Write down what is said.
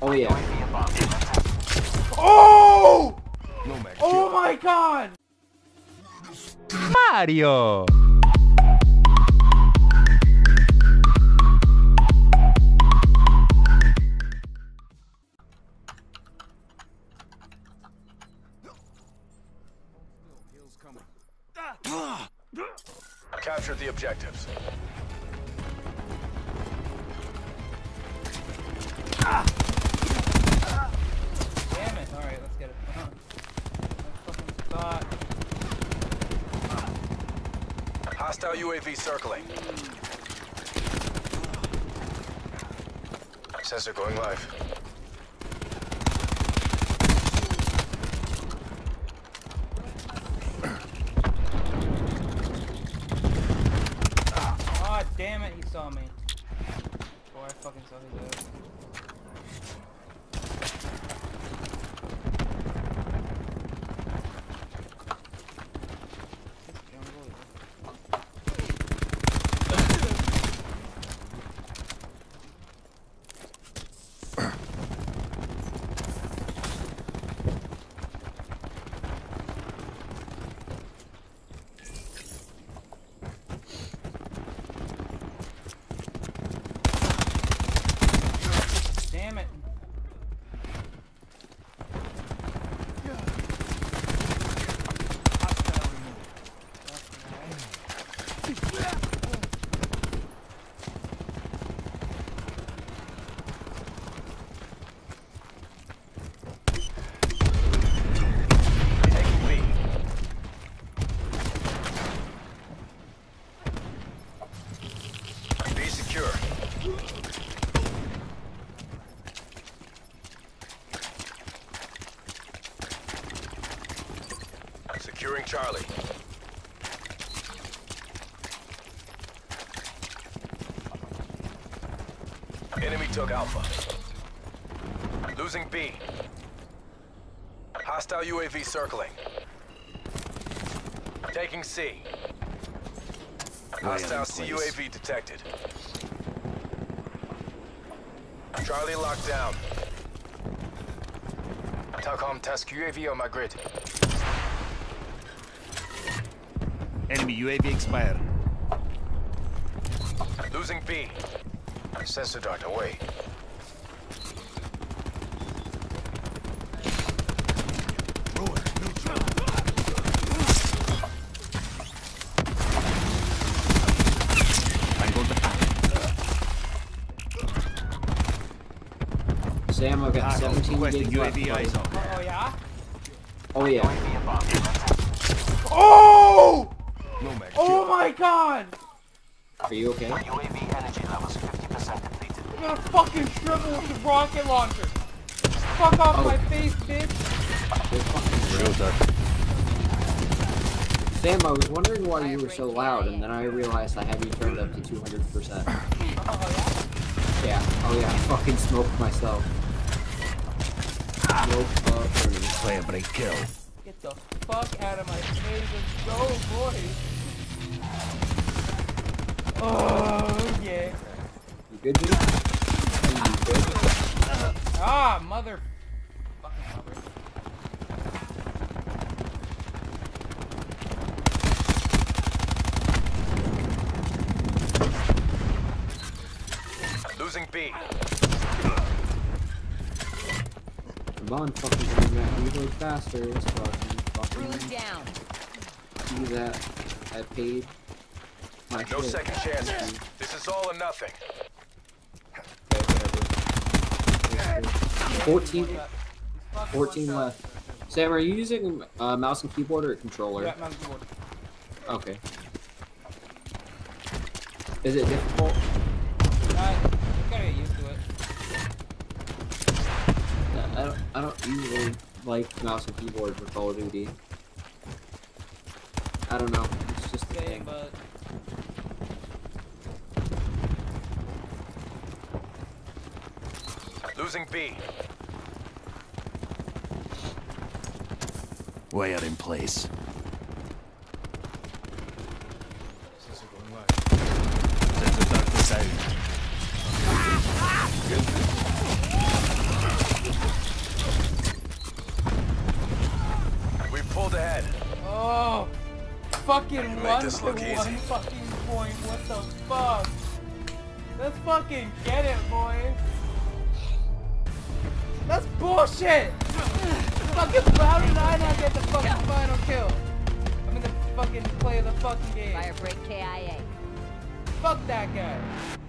Oh yeah. Oh! Nomad Oh kill. my god! Mario! Capture the objectives. Damn it. Alright, let's get it. I fucking thought. Hostile UAV circling. Sensor going live. Oh, damn it, he saw me. Boy, I fucking saw his ass. This jungle is... Damn it. Taking B. B secure. Securing Charlie. Enemy took Alpha. Losing B. Hostile UAV circling. Taking C. Hostile CUAV detected. Charlie locked down. Telcom task UAV on my grid. Enemy UAV expired. Losing B. Sensor dart away. Sam, I've got 17 Requesting gigs left. UAV eyes on. Oh, yeah? Oh yeah. Oh! Nomad Oh kill. my god! Are you okay? UAV energy levels 50% depleted. I'm gonna fucking shrivel with the rocket launcher! Fuck off my face, bitch! Sam, I was wondering why you were so loud, and then I realized I had you turned up to 200%. Oh, Yeah. Oh yeah. I fucking smoked myself. Nope. Play a break kill. yeah? Get the fuck out of my face and go, boys! Oh, yeah. You good, dude? You good? Ah, mother... Fucking mother. Losing B. Come on, fucking reload faster. Let's fucking down. do that. I paid my No shit. second chances. This is all or nothing. Okay, whatever. 14 left. Sam, are you using mouse and keyboard or a controller? Yeah, mouse and keyboard. Okay. Is it difficult? You gotta get used to it. I don't usually like mouse and keyboard for Call of Duty. I don't know. It's just a Same, thing. but... Losing B. Wire in place. Sensor going live. Sensor darkness down. fucking Make one this to look one easy. fucking point. What the fuck? Let's fucking get it, boy. That's bullshit. Fucking how did I not get the fucking final kill? I'm in the fucking play of the fucking game. Fire break KIA. Fuck that guy.